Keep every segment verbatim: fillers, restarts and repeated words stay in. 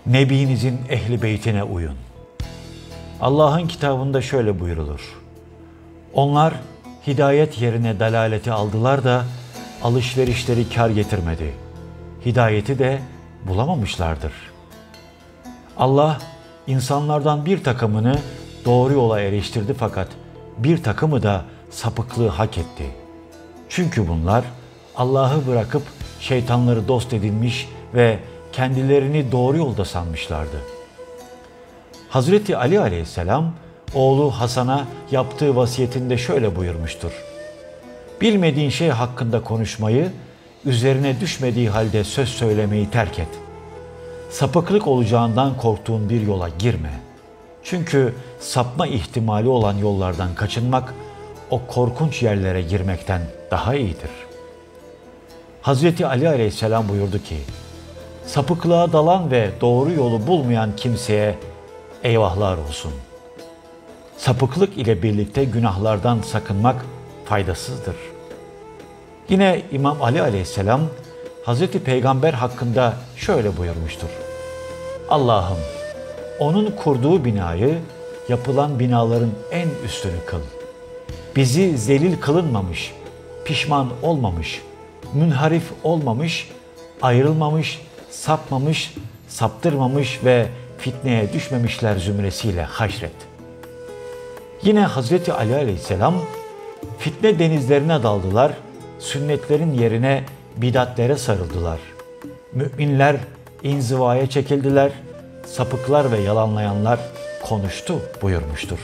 Nebinizin ehli beytine uyun. Allah'ın kitabında şöyle buyurulur. Onlar hidayet yerine dalaleti aldılar da alışverişleri kar getirmedi. Hidayeti de bulamamışlardır. Allah insanlardan bir takımını doğru yola eriştirdi fakat bir takımı da sapıklığı hak etti. Çünkü bunlar Allah'ı bırakıp şeytanları dost edinmiş ve kendilerini doğru yolda sanmışlardı. Hazreti Ali Aleyhisselam oğlu Hasan'a yaptığı vasiyetinde şöyle buyurmuştur. Bilmediğin şey hakkında konuşmayı, üzerine düşmediği halde söz söylemeyi terk et. Sapıklık olacağından korktuğun bir yola girme. Çünkü sapma ihtimali olan yollardan kaçınmak, o korkunç yerlere girmekten daha iyidir. Hazreti Ali Aleyhisselam buyurdu ki, sapıklığa dalan ve doğru yolu bulmayan kimseye eyvahlar olsun. Sapıklık ile birlikte günahlardan sakınmak faydasızdır. Yine İmam Ali Aleyhisselam Hazreti Peygamber hakkında şöyle buyurmuştur. Allah'ım onun kurduğu binayı yapılan binaların en üstünü kıl. Bizi zelil kılınmamış, pişman olmamış, münharif olmamış, ayrılmamış, sapmamış, saptırmamış ve fitneye düşmemişler zümresiyle haşret. Yine Hazreti Ali Aleyhisselam fitne denizlerine daldılar, sünnetlerin yerine bidatlere sarıldılar. Müminler inzivaya çekildiler, sapıklar ve yalanlayanlar konuştu buyurmuştur.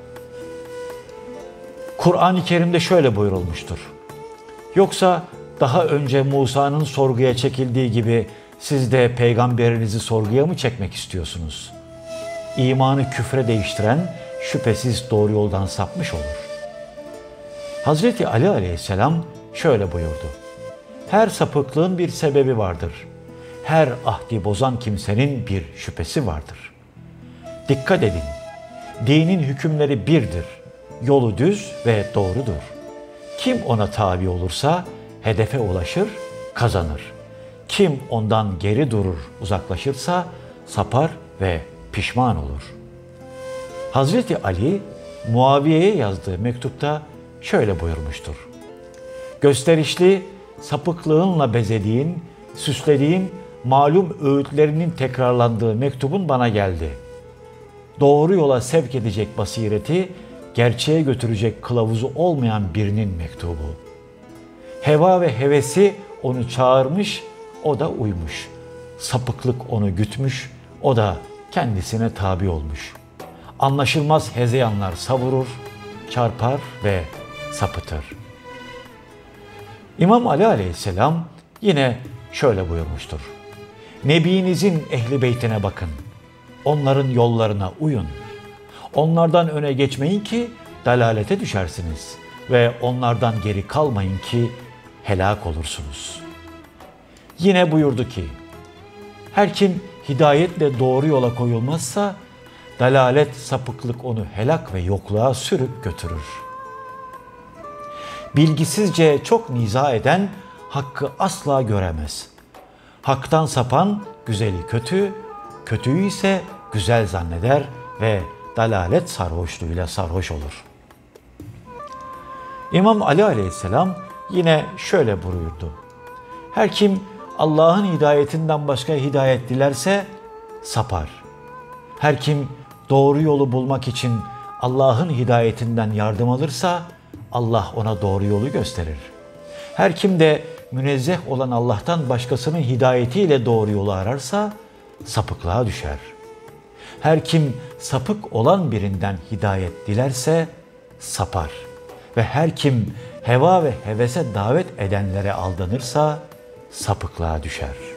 Kur'an-ı Kerim'de şöyle buyurulmuştur. Yoksa daha önce Musa'nın sorguya çekildiği gibi siz de peygamberinizi sorguya mı çekmek istiyorsunuz? İmanı küfre değiştiren şüphesiz doğru yoldan sapmış olur. Hazreti Ali Aleyhisselam şöyle buyurdu. Her sapıklığın bir sebebi vardır. Her ahdi bozan kimsenin bir şüphesi vardır. Dikkat edin, dinin hükümleri birdir. Yolu düz ve doğrudur. Kim ona tabi olursa hedefe ulaşır, kazanır. Kim ondan geri durur, uzaklaşırsa sapar ve pişman olur. Hazreti Ali, Muaviye'ye yazdığı mektupta şöyle buyurmuştur. Gösterişli, sapıklığınla bezediğin, süslediğin, malum öğütlerinin tekrarlandığı mektubun bana geldi. Doğru yola sevk edecek basireti, gerçeğe götürecek kılavuzu olmayan birinin mektubu. Heva ve hevesi onu çağırmış, o da uymuş. Sapıklık onu gütmüş, o da kendisine tabi olmuş. Anlaşılmaz hezeyanlar savurur, çarpar ve sapıtır. İmam Ali Aleyhisselam yine şöyle buyurmuştur. Nebinizin ehli beytine bakın, onların yollarına uyun. Onlardan öne geçmeyin ki dalalete düşersiniz ve onlardan geri kalmayın ki helak olursunuz. Yine buyurdu ki, her kim hidayetle doğru yola koyulmazsa, dalalet, sapıklık onu helak ve yokluğa sürüp götürür. Bilgisizce çok niza eden hakkı asla göremez. Haktan sapan güzeli kötü, kötüyü ise güzel zanneder ve dalalet sarhoşluğuyla sarhoş olur. İmam Ali Aleyhisselam yine şöyle buyurdu. Her kim Allah'ın hidayetinden başka hidayet dilerse sapar. Her kim doğru yolu bulmak için Allah'ın hidayetinden yardım alırsa Allah ona doğru yolu gösterir. Her kim de münezzeh olan Allah'tan başkasının hidayetiyle doğru yolu ararsa sapıklığa düşer. Her kim sapık olan birinden hidayet dilerse sapar. Ve her kim heva ve hevese davet edenlere aldanırsa sapıklığa düşer.